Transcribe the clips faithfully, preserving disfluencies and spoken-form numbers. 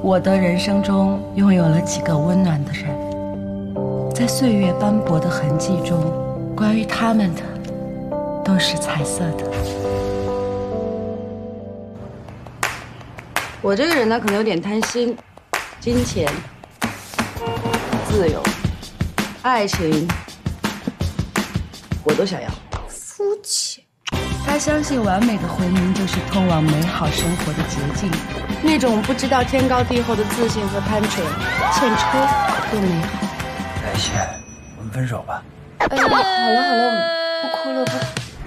我的人生中拥有了几个温暖的人，在岁月斑驳的痕迹中，关于他们的都是彩色的。我这个人呢，可能有点贪心，金钱、自由、爱情，我都想要。 肤浅。 他相信完美的婚姻就是通往美好生活的捷径，那种不知道天高地厚的自信和单纯，欠抽又美好。 感谢，我们分手吧。 哎呀，好了好了，不哭了不。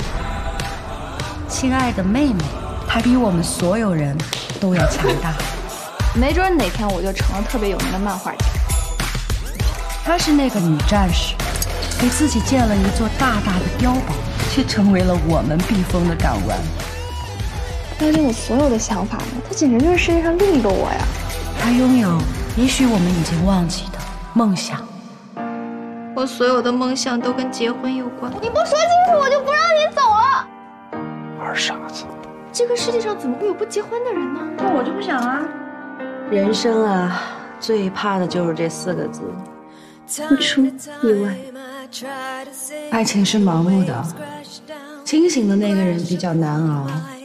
亲爱的妹妹，她比我们所有人都要强大。 没准哪天我就成了特别有名的漫画家。 她是那个女战士，给自己建了一座大大的碉堡，却成为了我们避风的港湾。 带领我所有的想法呢，她简直就是世界上另一个我呀。 她拥有也许我们已经忘记的梦想。 我所有的梦想都跟结婚有关。你不说清楚，我就不让你走了。 二傻子。 这个世界上怎么会有不结婚的人呢？ 那我就不想啊。人生啊，最怕的就是这四个字： 付出意外。 爱情是盲目的，清醒的那个人比较难熬。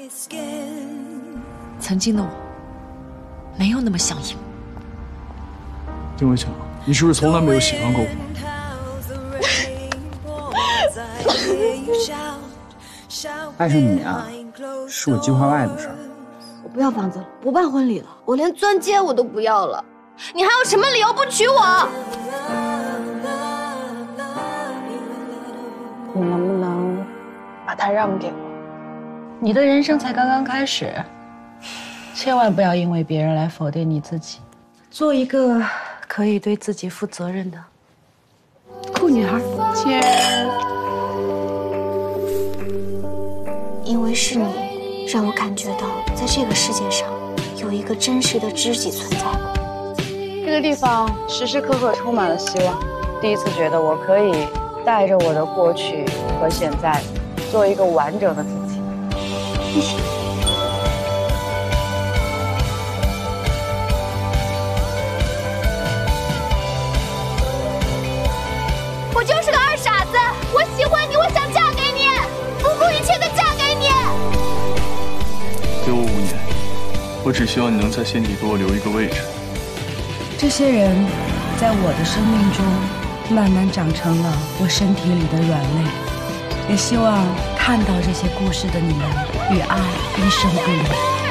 曾经的我，没有那么想赢。 丁伟强，你是不是从来没有喜欢过我？ 爱上你啊，是我计划外的事儿。 我不要房子了，不办婚礼了，我连钻戒我都不要了。你还有什么理由不娶我？你能不能把它让给我？ 你的人生才刚刚开始，千万不要因为别人来否定你自己，做一个可以对自己负责任的酷女孩。 姐，因为是你，让我感觉到在这个世界上有一个真实的知己存在。 这个地方时时刻刻充满了希望。第一次觉得我可以带着我的过去和现在，做一个完整的自己。谢谢。 我就是个二傻子，我喜欢你，我想嫁给你，不顾一切的嫁给你。 给我五年，我只希望你能在心底给我留一个位置。 这些人在我的生命中慢慢长成了我身体里的软肋，也希望看到这些故事的你们与爱一生不离。